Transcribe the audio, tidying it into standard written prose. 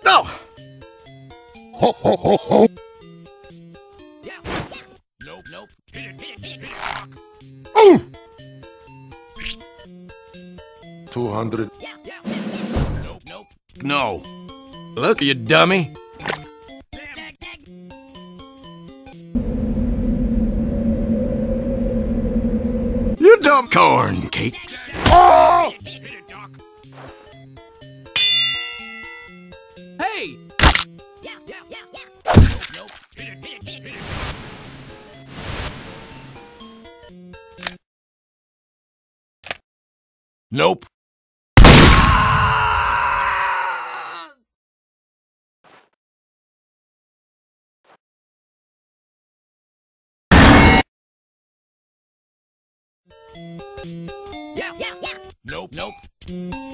Oh! Ho, ho, ho, ho. Nope, nope. Hit it. Oh! 200. Nope. No. Look, you dummy. You dumb corn cakes. Oh! Hey! Nope. Nope.